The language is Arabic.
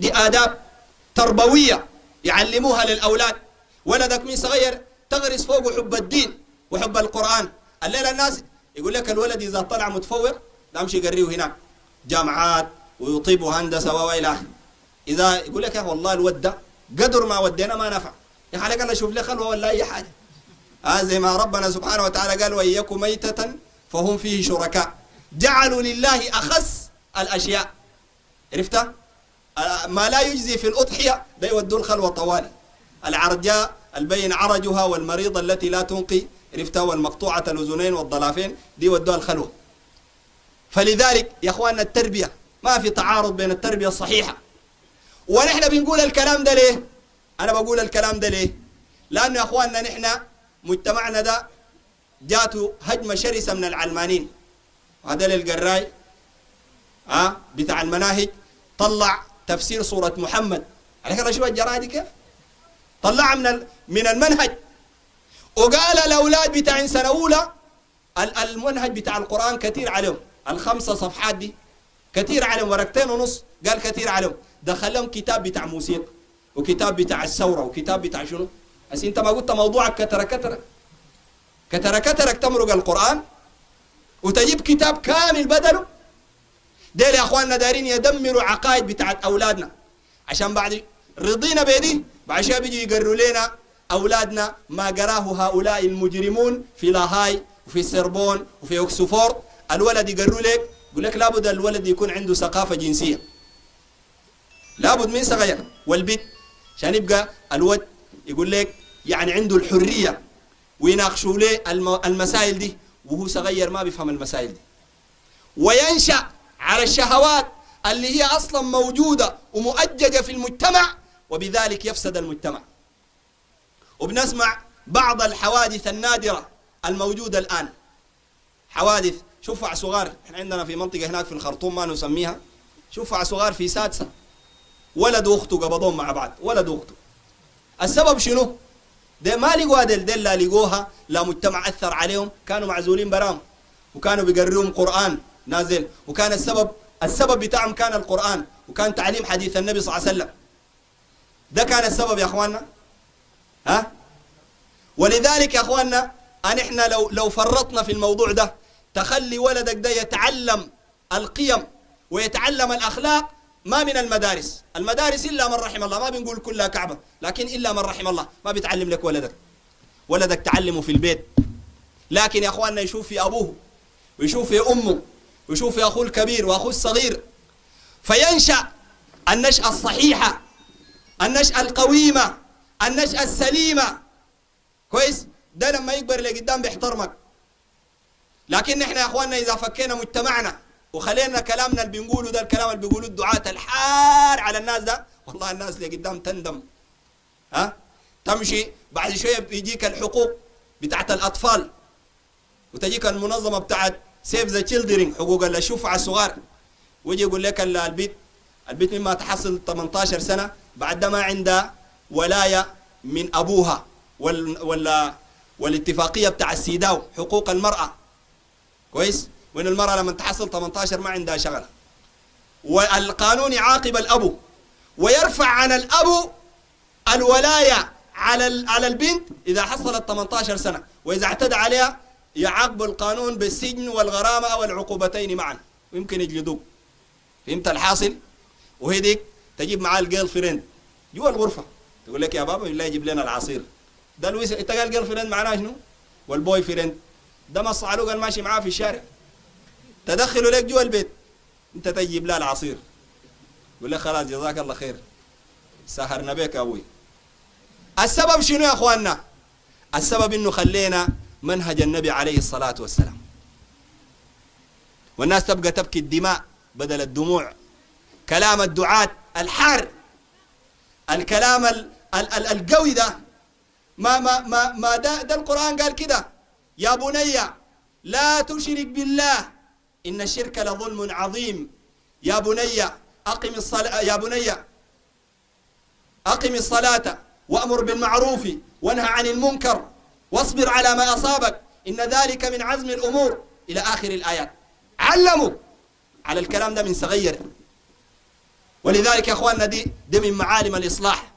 دي آداب تربوية يعلموها للأولاد. ولدك من صغير تغرس فوقه حب الدين وحب القرآن. الليلة الناس يقول لك الولد إذا طلع متفوق لا امشي يقريه هناك جامعات ويطيب وهندسة وإلى آخره. إذا يقول لك يا والله الود ده قدر ما ودينا ما نفع، يا خليك الله شوف لي خلوة ولا أي حاجة. زي ما ربنا سبحانه وتعالى قال وإن يكن ميتة فهم فيه شركاء جعلوا لله أخس الأشياء. عرفت؟ ما لا يجزي في الأضحية ده يودوا الخلوة طوالي. العرجاء البين عرجها والمريضة التي لا تنقي، عرفت؟ والمقطوعة الأذنين والضلافين دي ودوها الخلوة. فلذلك يا أخواننا التربية ما في تعارض بين التربية الصحيحة. ونحن بنقول الكلام ده ليه؟ أنا بقول الكلام ده ليه؟ لأنه يا أخواننا نحن مجتمعنا ده جاته هجمة شرسة من العلمانيين. هذا القراي بتاع المناهج طلع تفسير سورة محمد على كده شو الجرائد كيف؟ طلعها من المنهج وقال الأولاد بتاع سنة أولى المنهج بتاع القرآن كثير عليهم، ال5 صفحات دي كثير عليهم، ورقتين ونص قال كثير عليهم. دخلهم كتاب بتاع موسيقى وكتاب بتاع الثورة وكتاب بتاع شنو؟ بس انت ما قلت موضوعك كترك تمرق القرآن وتجيب كتاب كامل بدله. ديل يا اخواننا دايرين يدمروا عقائد بتاعت اولادنا عشان بعد رضينا بيدي بعد شويه بيجي يقروا لنا اولادنا ما قراه هؤلاء المجرمون في لاهاي وفي سربون وفي اوكسفورد. الولد يقروا لك يقول لك لابد الولد يكون عنده ثقافه جنسيه، لابد من صغير. والبيت عشان يبقى الولد يقول لك يعني عنده الحريه ويناقشوا له المسائل دي وهو صغير ما بيفهم المسائل دي، وينشأ على الشهوات اللي هي أصلا موجودة ومؤججة في المجتمع، وبذلك يفسد المجتمع. وبنسمع بعض الحوادث النادرة الموجودة الآن، حوادث شفع صغار. احنا عندنا في منطقة هناك في الخرطوم ما نسميها، شفع صغار في سادسة ولد واخته قبضوهم مع بعض، ولد واخته. السبب شنو؟ ده ما لقوا دل لا لقوها لا مجتمع أثر عليهم، كانوا معزولين براهم وكانوا بيقررهم قرآن نازل، وكان السبب بتاعهم كان القرآن وكان تعليم حديث النبي صلى الله عليه وسلم. ده كان السبب يا اخواننا. ولذلك يا اخواننا احنا لو فرطنا في الموضوع ده تخلي ولدك ده يتعلم القيم ويتعلم الاخلاق ما من المدارس الا من رحم الله. ما بنقول كلها كعبة، لكن الا من رحم الله ما بيتعلم لك ولدك تعلمه في البيت. لكن يا اخواننا يشوف في ابوه ويشوف في امه ويشوف في اخوه الكبير واخوه الصغير، فينشأ النشأة الصحيحة، النشأة القويمة، النشأة السليمة. كويس؟ ده لما يكبر لقدام بيحترمك. لكن نحن يا اخواننا اذا فكينا مجتمعنا وخلينا كلامنا اللي بنقوله ده الكلام اللي بيقولوه الدعاة الحار على الناس ده، والله الناس اللي قدام تندم. تمشي بعد شويه بيجيك الحقوق بتاعت الاطفال وتجيك المنظمه بتاعت سيف ذا تشيلدرن حقوق الشفعة الصغار، ويجي يقول لك البيت مما تحصل 18 سنة بعد ده ما عندها ولاية من أبوها والاتفاقية بتاع السيداو حقوق المرأة. كويس؟ وإن المرأة لما تحصل 18 ما عندها شغلة، والقانون يعاقب الأبو ويرفع عن الأبو الولاية على البنت إذا حصلت 18 سنة، وإذا اعتدى عليها يعاقب القانون بالسجن والغرامة أو العقوبتين معا ويمكن يجلدوك. فهمت الحاصل؟ وهيديك تجيب معاه الجيل فريند جوا الغرفة تقول لك يا بابا بالله يجيب لنا العصير ده انت قال جيل فريند معناه شنو؟ والبوي فريند ده مصعلوق قال ماشي معاه في الشارع، تدخلوا لك جوا البيت انت تجيب له العصير يقول لك خلاص جزاك الله خير سهرنا بك يا ابوي. السبب شنو يا اخواننا؟ السبب انه خلينا منهج النبي عليه الصلاة والسلام، والناس تبقى تبكي الدماء بدل الدموع. كلام الدعاة الحار، الكلام القوي ده ما ده القرآن قال كده يا بني لا تشرك بالله إن الشرك لظلم عظيم. يا بني أقم الصلاة وأمر بالمعروف وانهى عن المنكر واصبر على ما أصابك إن ذلك من عزم الأمور إلى آخر الآيات. علموا على الكلام ده من صغير. ولذلك يا اخواننا دي من معالم الاصلاح.